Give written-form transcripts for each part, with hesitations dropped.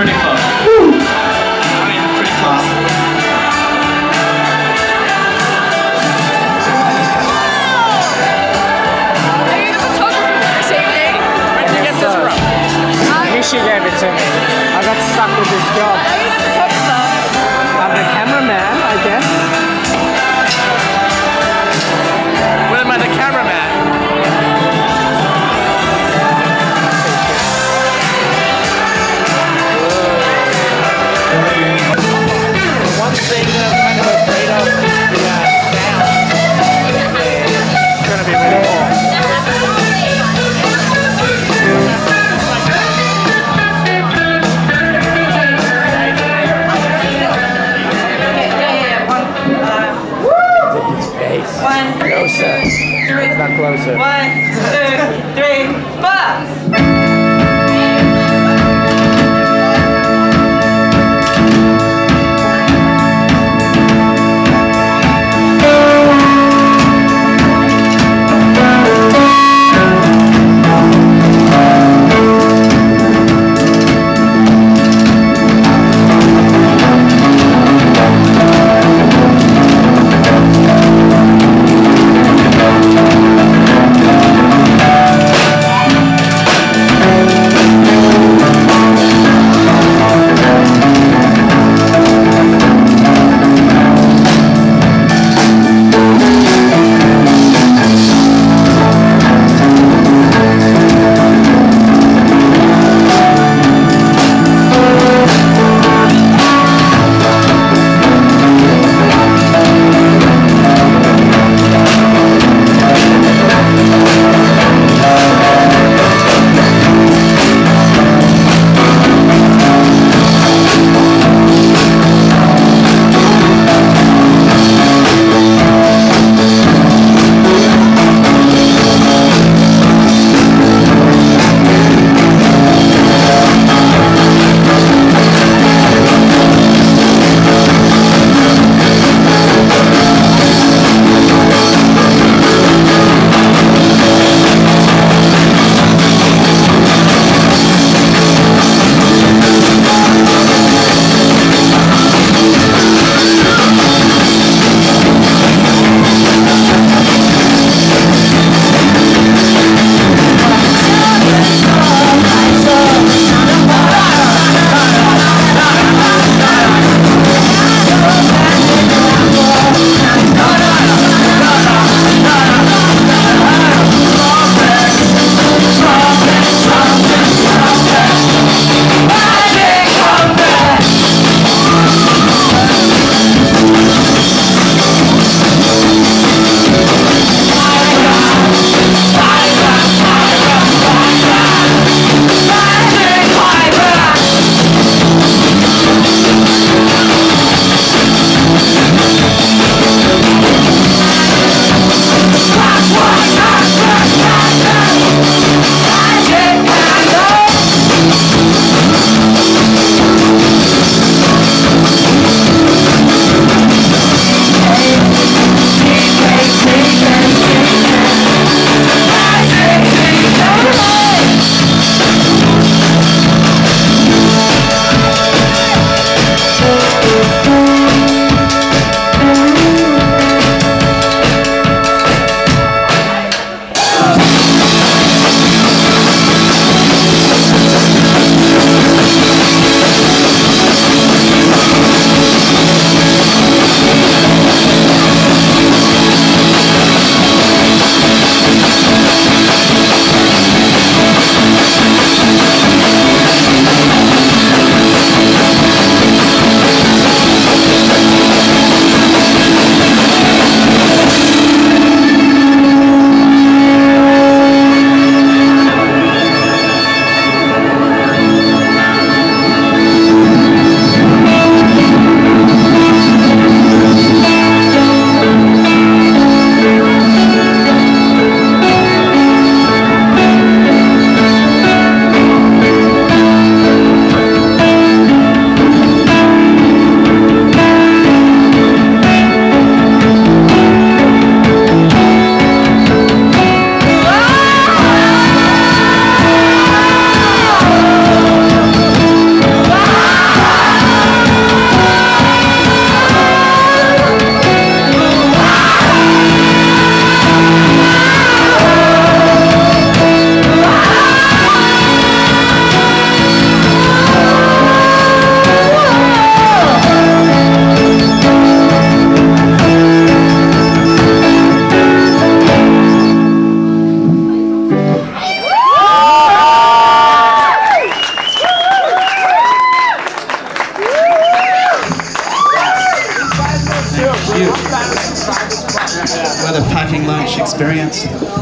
Pretty close. I mean, pretty close. Are you the photographer for this evening? Where did you get this from? Mishi gave it to me. I got stuck with this job. Are you the photographer? I'm the cameraman, I guess. Well, am I the cameraman? One thing that I'm kind of afraid of is the sound. It's gonna be really cool.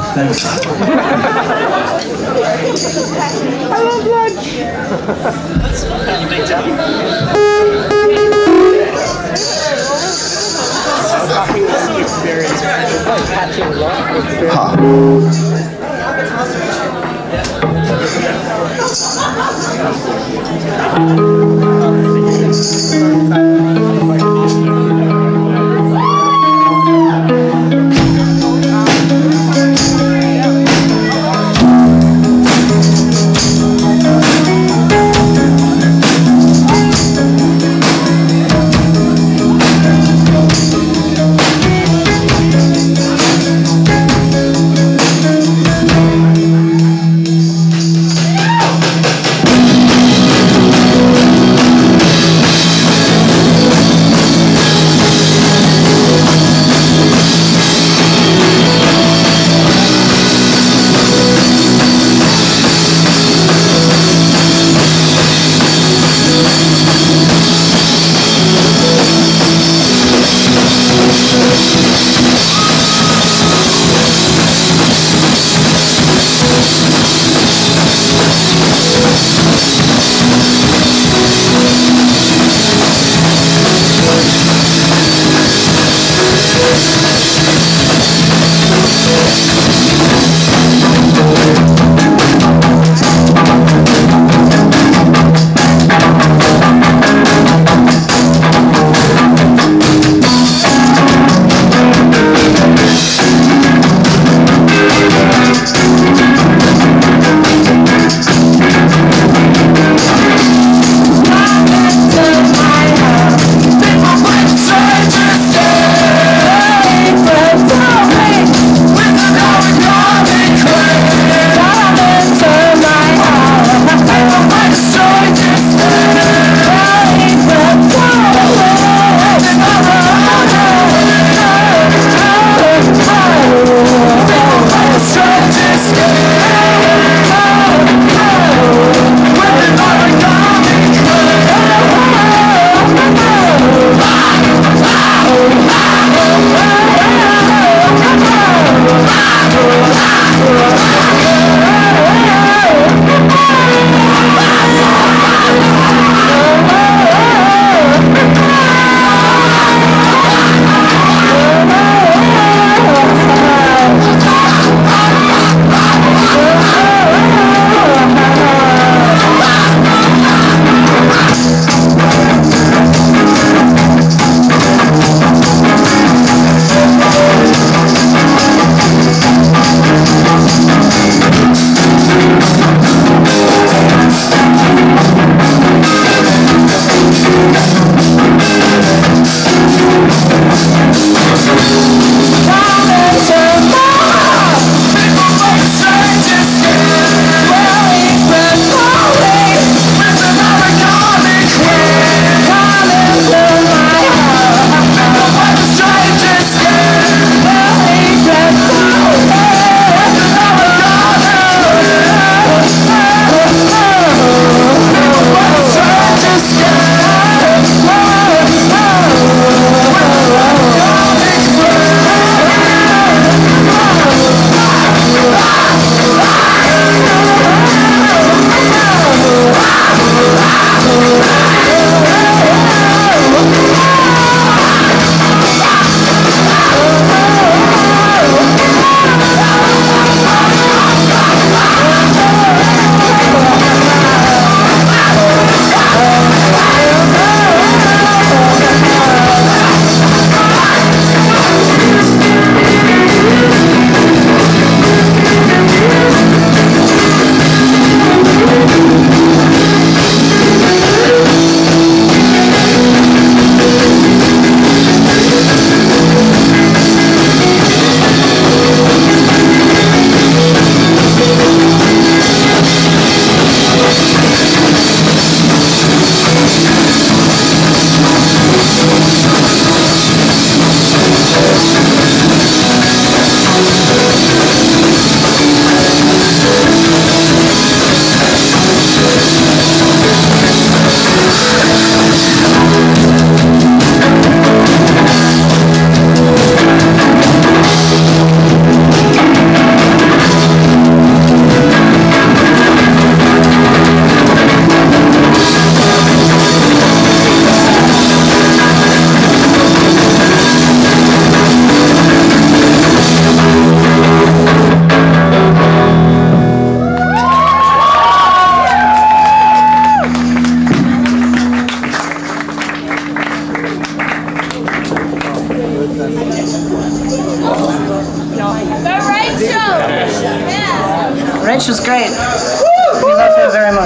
Thanks. I love lunch. You big Debbie? Coffee was the experience. Like catching love experience. Huh.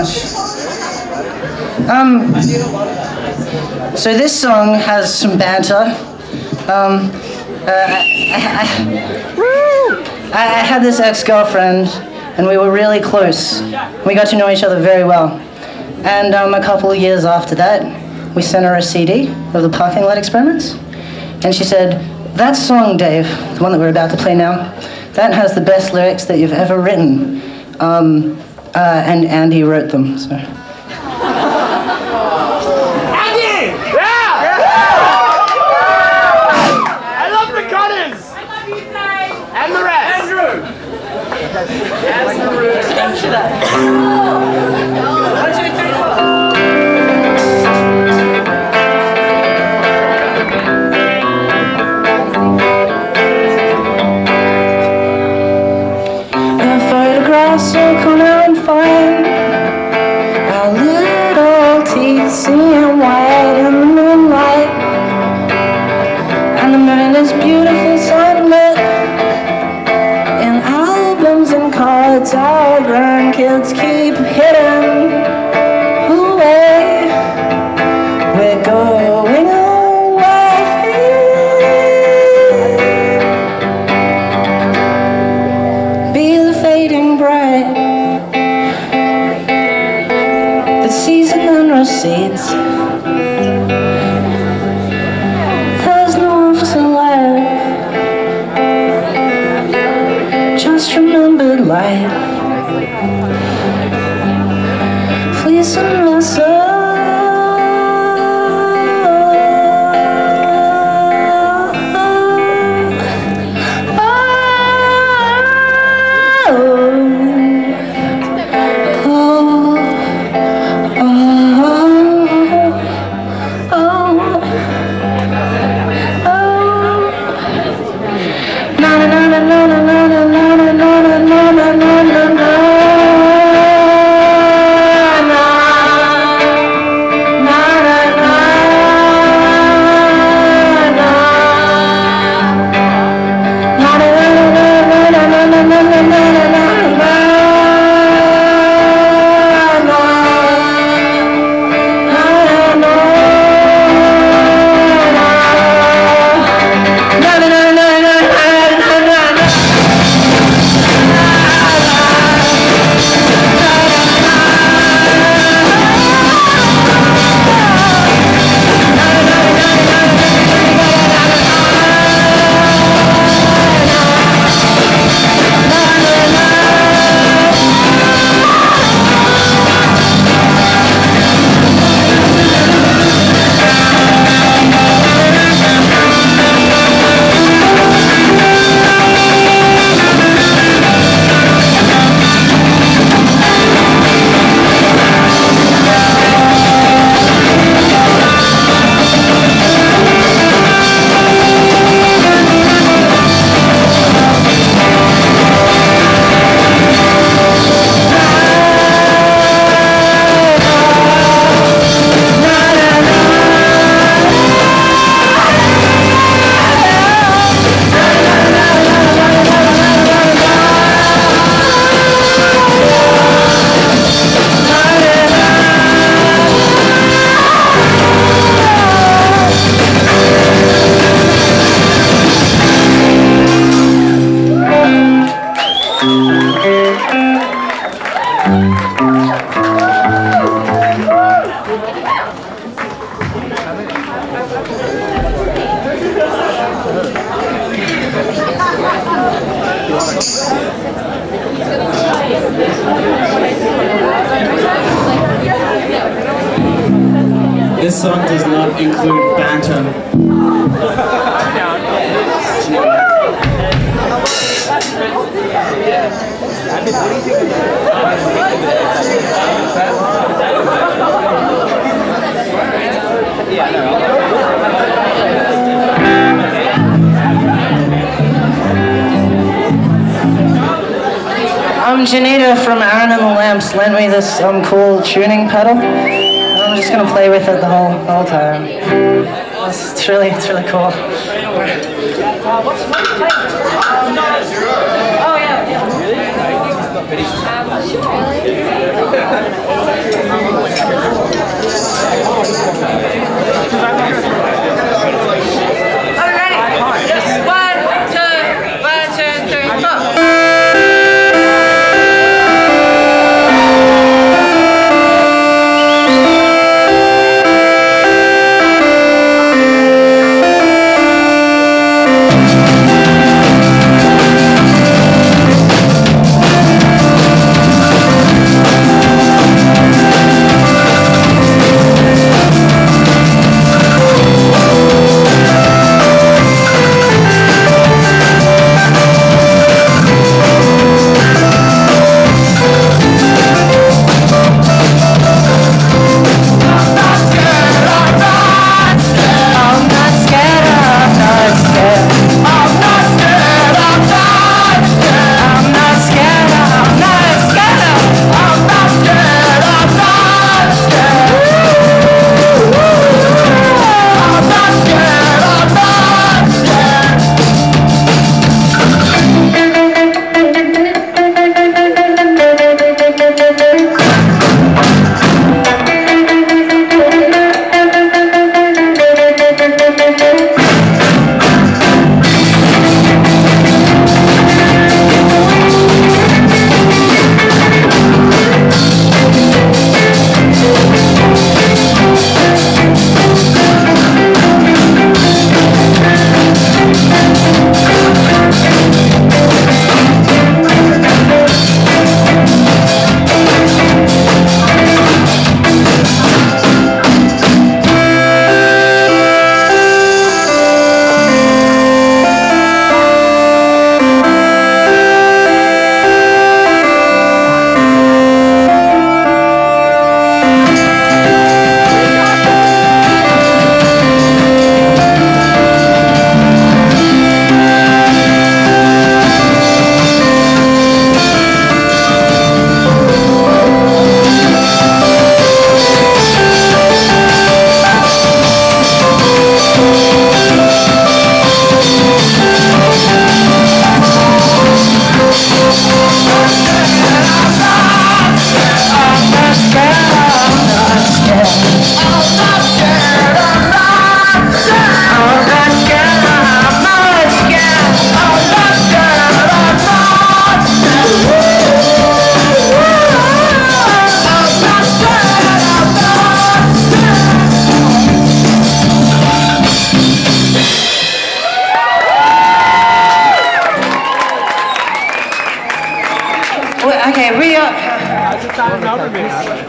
much. So this song has some banter. I had this ex-girlfriend, and we were really close. We got to know each other very well. And a couple of years after that, we sent her a CD of the parking lot experiments. And she said, "That song, Dave, the one that we're about to play now, that has the best lyrics that you've ever written." And Andy wrote them, so. Andy! Yeah! I love the Cutters! I love you, Dave! And the rest! Andrew! As the roots. So come out and find our little teeth seem white in the moonlight, and the moon is beautiful sunlit. In albums and cards our grandkids keep hidden away. We're going away. Be the fading bright that season and recedes. There's no afterlife, just remembered light. Fleece and muscle, This song does not include banter. Janita from Aaron and the Lamps lent me this cool tuning pedal. I'm just gonna play with it the whole time. It's really cool. Oh yeah.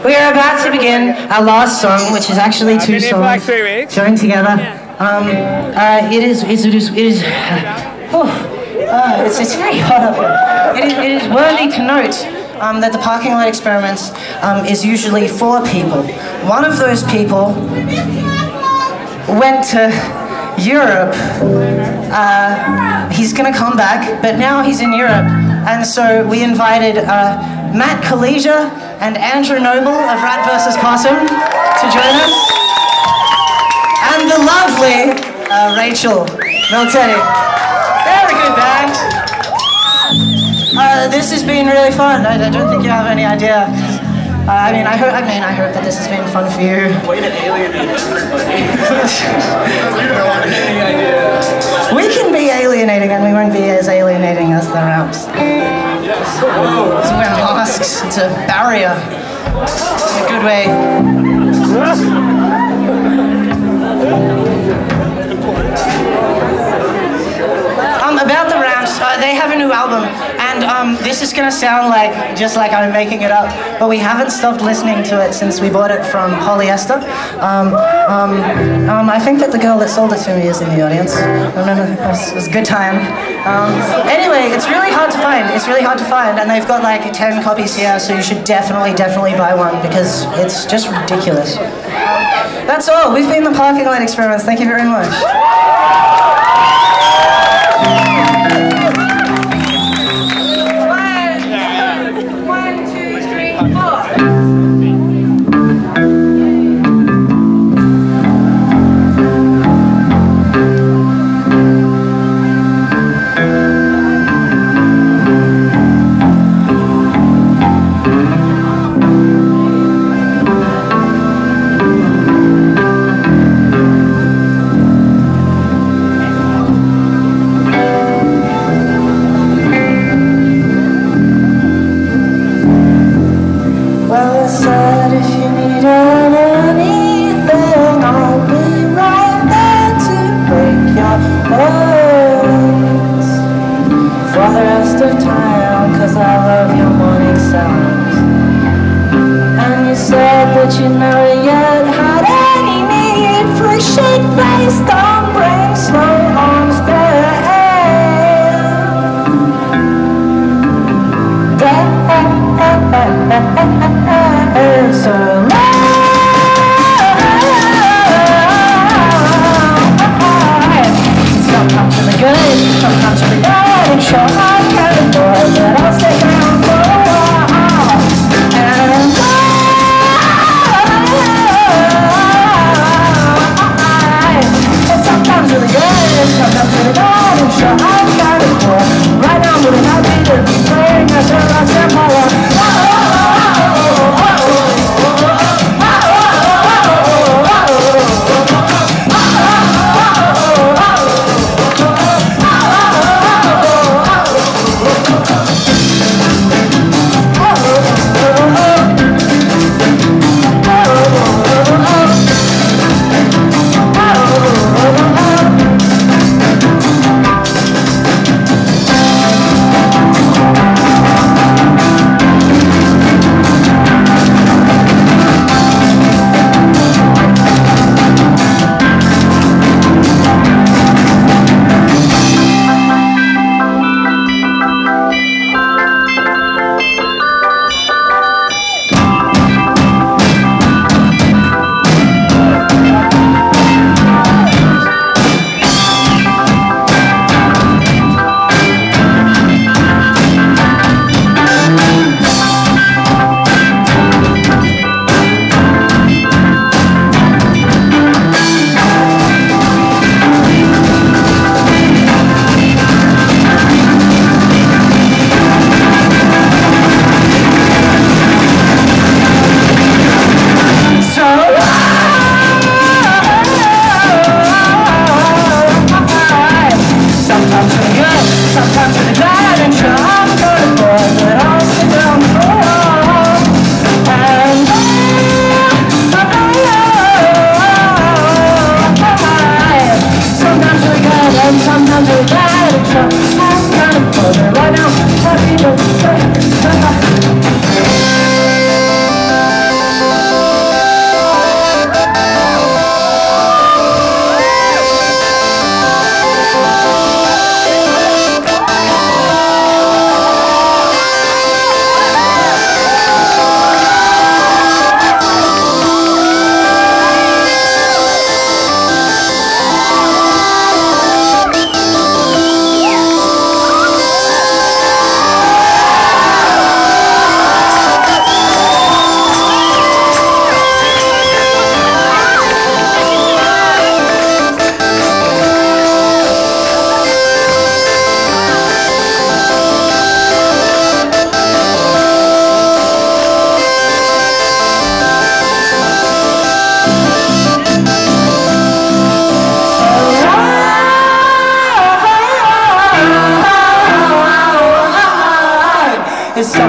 We are about to begin our last song, which is actually two been here for like songs 3 weeks. joined together. It's very hot up here. It is worthy to note that the parking lot experiments is usually 4 people. One of those people went to Europe. He's gonna come back, but now he's in Europe, and so we invited Matt Kalesia and Andrew Noble of Rat vs. Possum to join us, and the lovely Rachel Meltetti. Very good band. This has been really fun. I don't think you have any idea. I hope that this has been fun for you. Way to alienate everybody. We can be alienating, and we won't be as alienating as the Ramps. Yes. So wear masks. It's a barrier. In a good way. About the Ramps, they have a new album, and this is gonna sound just like I'm making it up, but we haven't stopped listening to it since we bought it from Polyester. I think that the girl that sold it to me is in the audience. It was a good time. Anyway, it's really hard to find. It's really hard to find, and they've got like 10 copies here, so you should definitely buy one because it's just ridiculous. That's all. We've been the Parking Lot Experiments. Thank you very much. You never yet had any need for a shit-faced, dumb-brained, slow-arm stare. So sometimes for the good, sometimes for the bad, and sure I can't avoid that I'll stick around for a while. And sometimes really good, sometimes really bad, and sure I'm kind of poor. Right now I'm really happy to be playing as a Roxanne Parlour.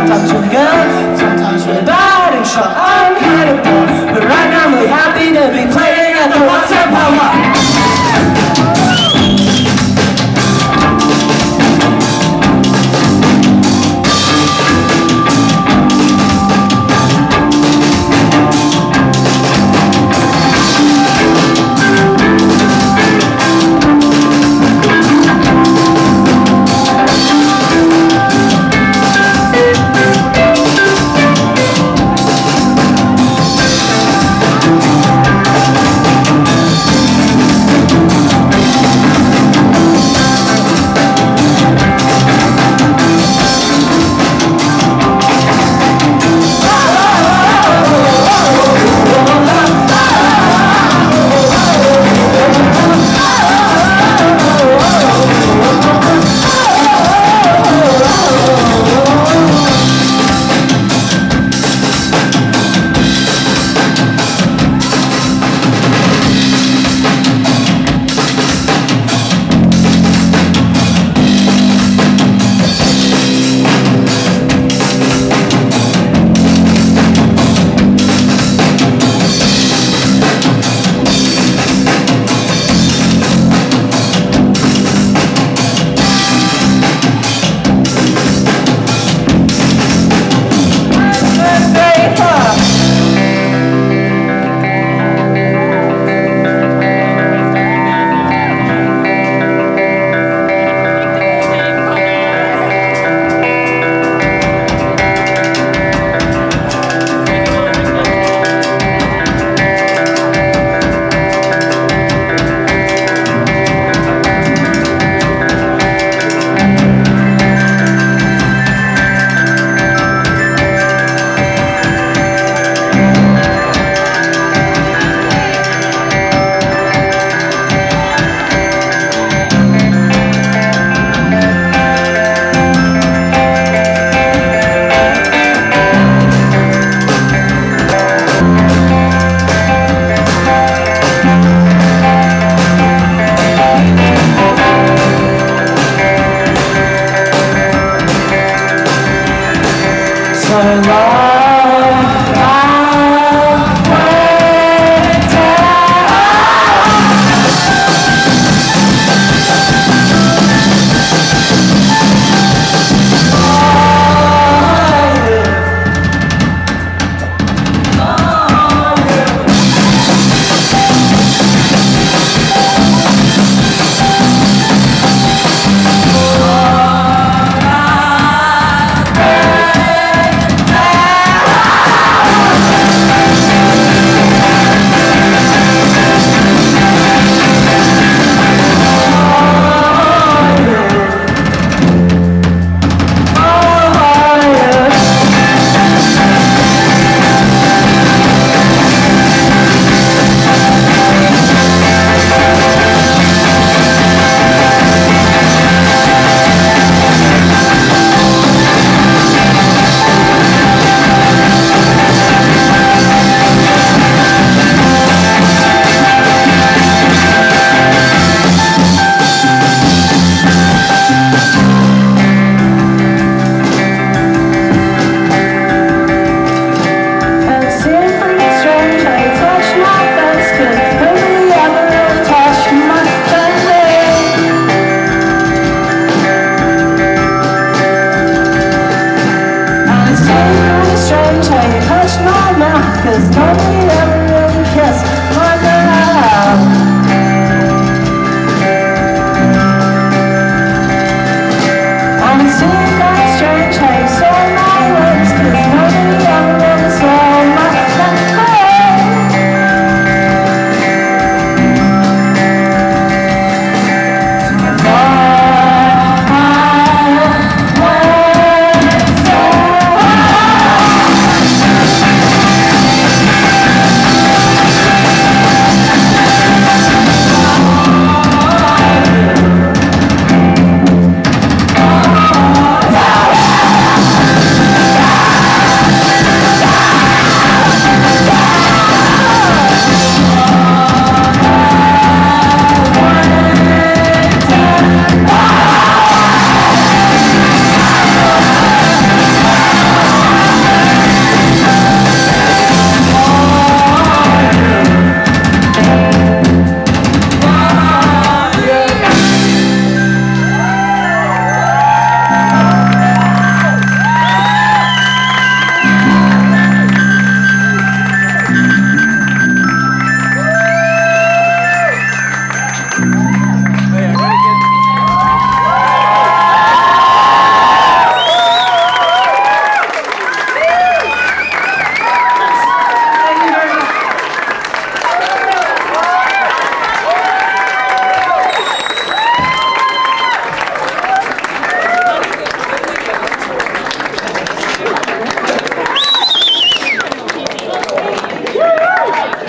sometimes really good, sometimes really bad, and sure I'm kind of bored. But right now I'm really happy to be playing at the Roxanne Parlour.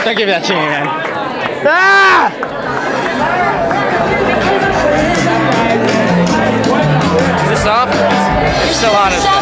Don't give me that to me, man. Ah! Is this up? It's still on it.